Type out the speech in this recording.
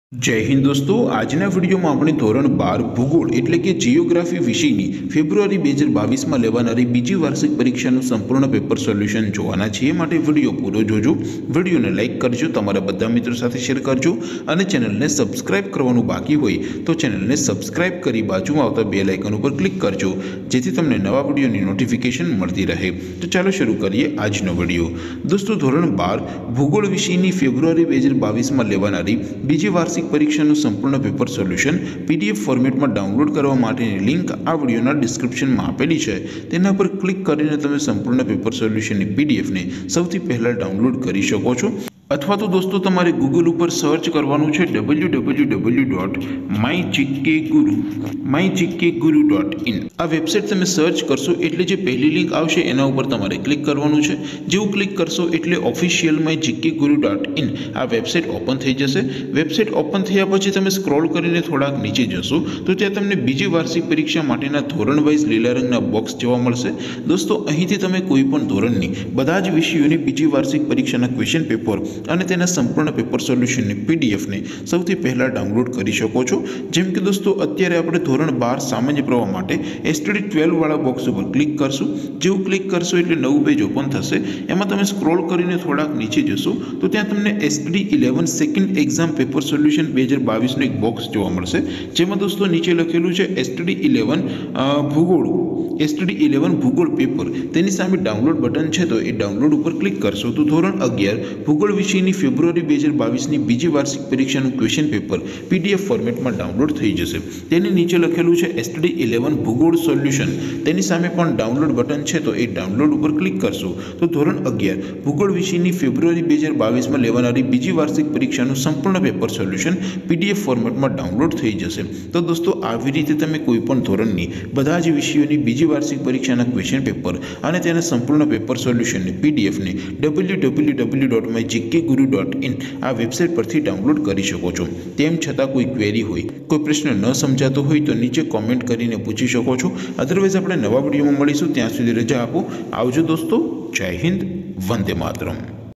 जय हिंद दोस्तों, આજના વિડીયોમાં આપણે ધોરણ 12 ભૂગોળ એટલે કે જીઓગ્રાફી વિષયની ફેબ્રુઆરી 2022માં લેવાનારી બીજી વાર્ષિક પરીક્ષાનું સંપૂર્ણ પેપર સોલ્યુશન જોવાના છીએ। માટે વિડીયો પૂરો જોજો, વિડીયોને લાઇક કરજો, તમારા બધા મિત્રો સાથે શેર કરજો અને ચેનલને સબસ્ક્રાઇબ કરવાનું બાકી હોય તો ચેનલને સબસ્ક્રાઇબ કરી બાજુમાં આવતા બેલ આઇકન ઉપર ક્લિક કરજો જેથી તમને નવા વિડીયોની નોટિફિકેશન મળતી રહે। તો ચાલો શરૂ કરીએ આજનો વિડીયો। દોસ્તો, ધોરણ 12 ભૂગોળ વિષયની ફેબ્રુઆરી 2022માં લેવાનારી બીજી વાર્ષિક પરીક્ષાનું સંપૂર્ણ પેપર સોલ્યુશન પીડીએફ ફોર્મેટમાં ડાઉનલોડ કરવા માટેની લિંક આ વિડીયોના ડિસ્ક્રિપ્શનમાં આપેલી છે। તેના પર ક્લિક કરીને તમે સંપૂર્ણ પેપર સોલ્યુશનની પીડીએફને સૌથી પહેલાં ડાઉનલોડ કરી શકો છો। अथवा तो दोस्तों तमारे गूगल पर सर्च करवानुं छे www.mygkguru.in। आ वेबसाइट तमे सर्च करशो एटले जे पहली लिंक आवशे एना उपर तमारे क्लिक करवानुं छे। जेवुं क्लिक करशो एटले ऑफिशियल mygkguru.in आ वेबसाइट ओपन थई जशे। वेबसाइट ओपन थया पछी तमे स्क्रॉल करीने थोड़ाक नीचे जशो तो त्यां तमने बीजी वार्षिक परीक्षा माटेना धोरण वाइज लीला रंगना बॉक्स जोवा मळशे। दोस्तों, અહીંથી તમે કોઈ પણ ધોરણની બધા જ વિષયોની બીજી વાર્ષિક પરીક્ષાના ક્વેશ્ચન પેપર અને તેના સંપૂર્ણ પેપર સોલ્યુશનની પીડીએફને સૌથી પહેલાં ડાઉનલોડ કરી શકો છો। જેમ કે દોસ્તો, અત્યારે આપણે ધોરણ 12 સામાન્ય પ્રવાહ માટે એસટીડી 12 વાળા બોક્સ ઉપર ક્લિક કરશું। જેવું ક્લિક કરશો એટલે નવું પેજ ઓપન થશે। એમાં તમે સ્ક્રોલ કરીને થોડાક નીચે જશો તો ત્યાં તમને STD 11 second exam paper solution 2022નું એક બોક્સ જોવા મળશે। જેમાં દોસ્તો નીચે લખેલું છે એસટીડી 11 ભૂગોળ પેપર। તેની સામે ડાઉનલોડ બટન છે તો એ ડાઉનલોડ ઉપર ક્લિક કરશો તો ધોરણ 11 ભૂગોળ વિષયની ફેબ્રુઆરી 2022ની બીજી વાર્ષિક પરીક્ષાનું ક્વેશ્ચન પેપર પીડીએફ ફોર્મેટમાં ડાઉનલોડ થઈ જશે। તેની નીચે લખેલું છે એસટીડી 11 ભૂગોળ સોલ્યુશન। તેની સામે પણ ડાઉનલોડ બટન છે તો એ ડાઉનલોડ ઉપર ક્લિક કરશો તો ધોરણ 11 ભૂગોળ વિષયની ફેબ્રુઆરી 2022માં લેવાનારી બીજી વાર્ષિક પરીક્ષાનું સંપૂર્ણ પેપર સોલ્યુશન પીડીએફ ફોર્મેટમાં ડાઉનલોડ થઈ જશે। તો દોસ્તો, આવી રીતે તમે કોઈ પણ ધોરણની બધા જ વિષયોની બીજી વાર્ષિક પરીક્ષાના ક્વેશ્ચન પેપર અને તેના સંપૂર્ણ પેપર સોલ્યુશનની પીડીએફને www.mygkguru.in આ વેબસાઇટ પરથી ડાઉનલોડ કરી શકો છો। તેમ છતાં કોઈ ક્વેરી હોય, કોઈ પ્રશ્ન ન સમજાતો હોય તો નીચે કોમેન્ટ કરીને પૂછી શકો છો। અધરવાઇઝ આપણે નવા વિડીયોમાં મળીશું, ત્યાં સુધી રજા આપો। આવજો દોસ્તો, જય હિન્દ, વંદે માતરમ।